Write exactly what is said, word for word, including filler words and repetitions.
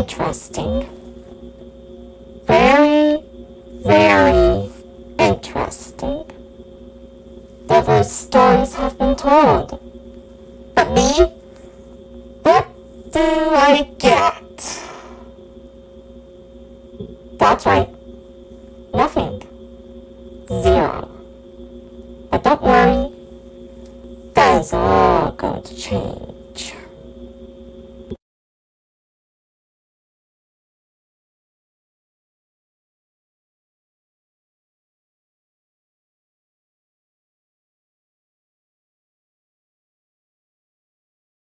interesting. Very, very interesting. Diverse stories have been told. But me? What do I get? That's right. Nothing. Zero. But don't worry. That is all going to change.